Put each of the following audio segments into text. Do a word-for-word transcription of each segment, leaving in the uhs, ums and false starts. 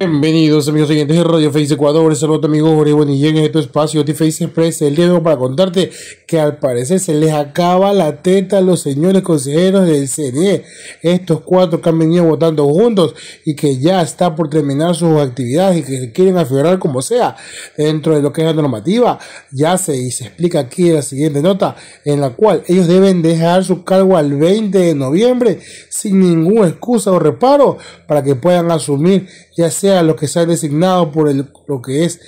Bienvenidos amigos oyentes de Radio Face Ecuador, saludos amigos Jorge Bonillén en este espacio de Face Express. El día de hoy para contarte que al parecer se les acaba la teta a los señores consejeros del C N E, estos cuatro que han venido votando juntos y que ya está por terminar sus actividades y que se quieren afianzar como sea dentro de lo que es la normativa. Ya se, y se explica aquí en la siguiente nota, en la cual ellos deben dejar su cargo al veinte de noviembre sin ninguna excusa o reparo para que puedan asumir ya sea lo que sea designado por el, lo que es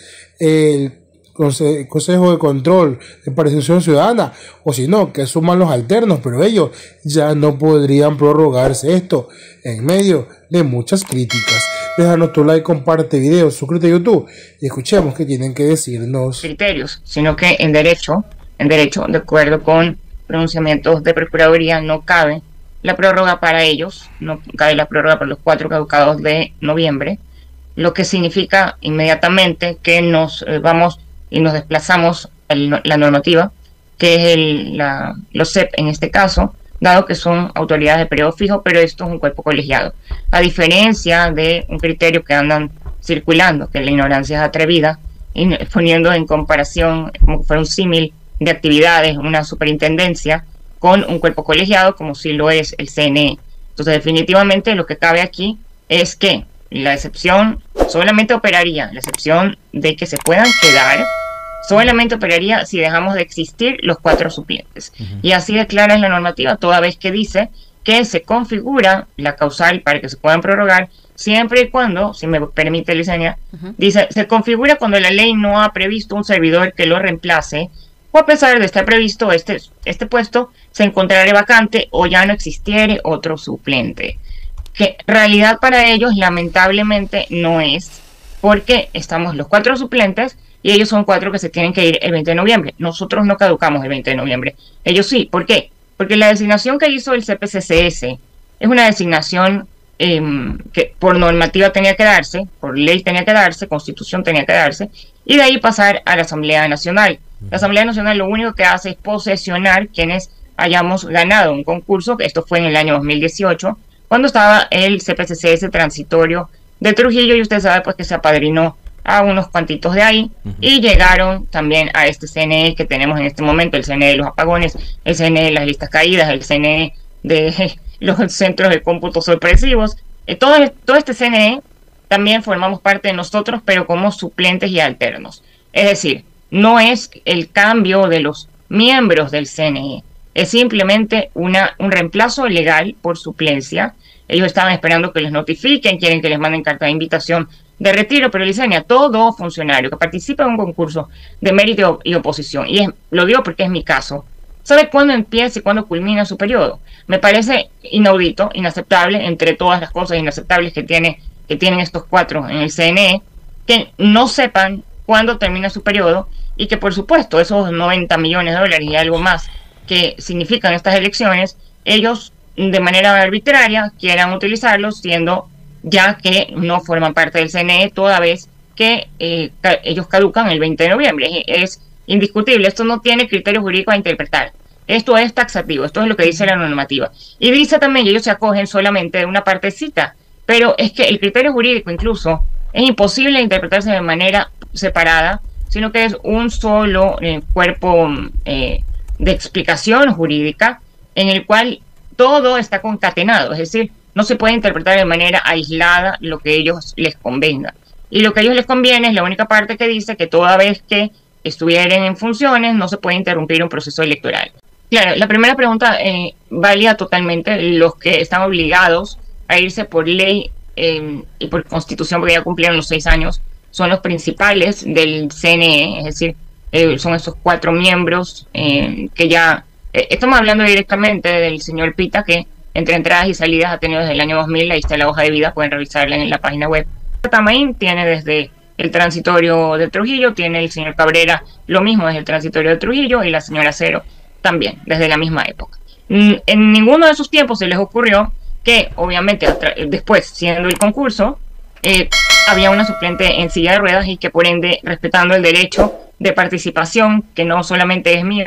el conse Consejo de Control de Participación Ciudadana, o si no, que asuman los alternos, pero ellos ya no podrían prorrogarse esto en medio de muchas críticas. Déjanos tu like, comparte video, suscríbete a YouTube y escuchemos qué tienen que decirnos. Criterios, sino que en derecho, en derecho, de acuerdo con pronunciamientos de Procuraduría, no cabe la prórroga para ellos, no cabe la prórroga para los cuatro caducados de noviembre, lo que significa inmediatamente que nos eh, vamos y nos desplazamos a la normativa, que es el, la, los C E P en este caso, dado que son autoridades de periodo fijo, pero esto es un cuerpo colegiado. A diferencia de un criterio que andan circulando, que la ignorancia es atrevida, y poniendo en comparación como que fuera un símil de actividades, una superintendencia, con un cuerpo colegiado como si lo es el C N E. Entonces definitivamente lo que cabe aquí es que la excepción solamente operaría, la excepción de que se puedan quedar, solamente operaría si dejamos de existir los cuatro suplentes. Uh-huh. Y así declara en la normativa, toda vez que dice que se configura la causal para que se puedan prorrogar, siempre y cuando, si me permite Licenia, uh-huh. dice, se configura cuando la ley no ha previsto un servidor que lo reemplace, o a pesar de estar previsto este, este puesto, se encontrará vacante o ya no existiere otro suplente. Que realidad para ellos lamentablemente no es, porque estamos los cuatro suplentes y ellos son cuatro que se tienen que ir el veinte de noviembre. Nosotros no caducamos el veinte de noviembre. Ellos sí. ¿Por qué? Porque la designación que hizo el C P C C S es una designación eh, que por normativa tenía que darse, por ley tenía que darse, constitución tenía que darse, y de ahí pasar a la Asamblea Nacional. La Asamblea Nacional lo único que hace es posesionar quienes hayamos ganado un concurso, esto fue en el año dos mil dieciocho, cuando estaba el C P C C S transitorio de Trujillo, y usted sabe pues que se apadrinó a unos cuantitos de ahí, uh-huh. y llegaron también a este C N E que tenemos en este momento, el C N E de los apagones, el C N E de las listas caídas, el C N E de los centros de cómputo sorpresivos, eh, todo, todo este C N E también formamos parte de nosotros, pero como suplentes y alternos. Es decir, no es el cambio de los miembros del C N E, es simplemente una, un reemplazo legal por suplencia. Ellos estaban esperando que les notifiquen, quieren que les manden carta de invitación de retiro, pero Licenia, todo funcionario que participa en un concurso de mérito y oposición, y es, lo digo porque es mi caso, ¿sabe cuándo empieza y cuándo culmina su periodo? Me parece inaudito, inaceptable, entre todas las cosas inaceptables que, tiene, que tienen estos cuatro en el C N E, que no sepan cuándo termina su periodo, y que por supuesto esos noventa millones de dólares y algo más que significan estas elecciones, ellos de manera arbitraria quieran utilizarlos, siendo ya que no forman parte del C N E, toda vez que eh, ca ellos caducan el veinte de noviembre. Es, es indiscutible, esto no tiene criterio jurídico a interpretar. Esto es taxativo, esto es lo que dice la normativa. Y dice también que ellos se acogen solamente de una partecita, pero es que el criterio jurídico incluso es imposible interpretarse de manera separada, sino que es un solo eh, cuerpo eh, de explicación jurídica en el cual todo está concatenado, es decir, no se puede interpretar de manera aislada lo que a ellos les convenga. Y lo que a ellos les conviene es la única parte que dice que toda vez que estuvieran en funciones no se puede interrumpir un proceso electoral. Claro, la primera pregunta eh, valía totalmente. Los que están obligados a irse por ley eh, y por constitución, porque ya cumplieron los seis años, son los principales del C N E, es decir, eh, son esos cuatro miembros eh, que ya... Eh, estamos hablando directamente del señor Pita, que entre entradas y salidas ha tenido desde el año dos mil, ahí está la hoja de vida, pueden revisarla en la página web. Tamaín tiene desde el transitorio de Trujillo, tiene el señor Cabrera lo mismo desde el transitorio de Trujillo, y la señora Cero también, desde la misma época. En ninguno de esos tiempos se les ocurrió que, obviamente, después, siendo el concurso, eh, había una suplente en silla de ruedas y que, por ende, respetando el derecho de participación, que no solamente es mío,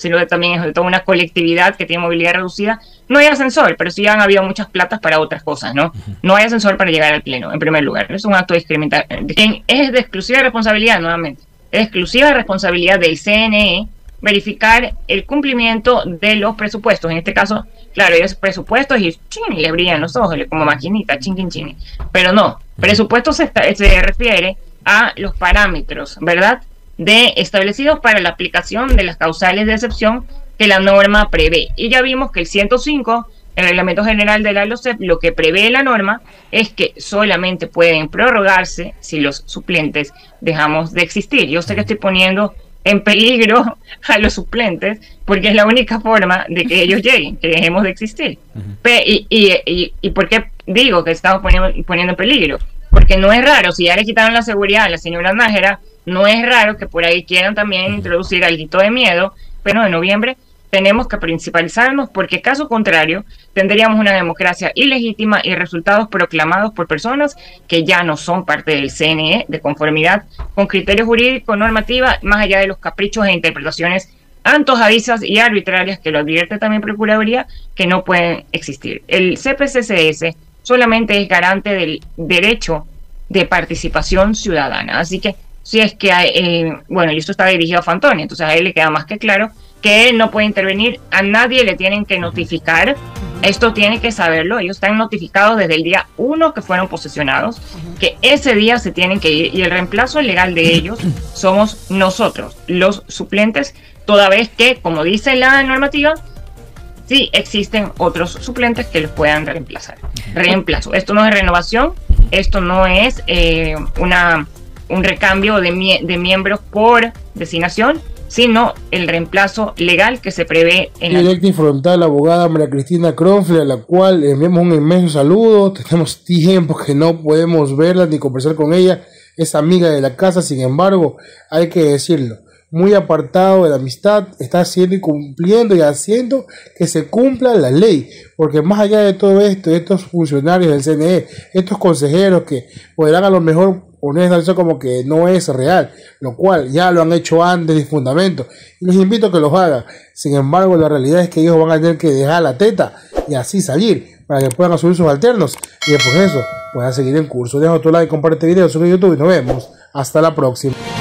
sino que también es de toda una colectividad que tiene movilidad reducida. No hay ascensor, pero sí han habido muchas platas para otras cosas, ¿no? No hay ascensor para llegar al pleno, en primer lugar. Es un acto discriminatorio. Es de exclusiva responsabilidad, nuevamente, es de exclusiva responsabilidad del C N E verificar el cumplimiento de los presupuestos. En este caso, claro, ellos presupuestos y ching, le brillan los ojos, como maquinita, ching, ching, ching. Pero no, presupuesto se, se refiere a los parámetros, ¿verdad?, de establecidos para la aplicación de las causales de excepción que la norma prevé. Y ya vimos que el ciento cinco, el Reglamento General de la LOCEP, lo que prevé la norma es que solamente pueden prorrogarse si los suplentes dejamos de existir. Yo sé que estoy poniendo en peligro a los suplentes porque es la única forma de que ellos lleguen, que dejemos de existir. Uh-huh. y, y, y, ¿Y por qué digo que estamos poniendo, poniendo en peligro? Porque no es raro, si ya le quitaron la seguridad a la señora Nájera, no es raro que por ahí quieran también introducir algo de miedo, pero en noviembre tenemos que principalizarnos porque caso contrario tendríamos una democracia ilegítima y resultados proclamados por personas que ya no son parte del C N E de conformidad con criterios jurídicos, normativa, más allá de los caprichos e interpretaciones antojadizas y arbitrarias que lo advierte también Procuraduría que no pueden existir. El C P C C S solamente es garante del derecho de participación ciudadana, así que si es que hay, eh, bueno, y esto está dirigido a Fantoni, entonces a él le queda más que claro que él no puede intervenir, a nadie le tienen que notificar, esto tiene que saberlo, ellos están notificados desde el día uno que fueron posesionados, que ese día se tienen que ir, y el reemplazo legal de ellos somos nosotros, los suplentes, toda vez que, como dice la normativa, sí existen otros suplentes que los puedan reemplazar. Reemplazo, esto no es renovación, esto no es eh, una... un recambio de, mie de miembros por designación, sino el reemplazo legal que se prevé en Directa la... y frontal, la abogada María Cristina Cronfle, a la cual le enviamos un inmenso saludo. Tenemos tiempo que no podemos verla ni conversar con ella, es amiga de la casa, sin embargo, hay que decirlo, muy apartado de la amistad, está haciendo y cumpliendo y haciendo que se cumpla la ley, porque más allá de todo esto, estos funcionarios del C N E, estos consejeros que podrán a lo mejor poner eso como que no es real, lo cual ya lo han hecho antes de fundamento, y les invito a que los hagan. Sin embargo, la realidad es que ellos van a tener que dejar la teta y así salir, para que puedan asumir sus alternos, y después de eso puedan seguir en curso. Deja tu like, comparte el video, sube a YouTube y nos vemos hasta la próxima.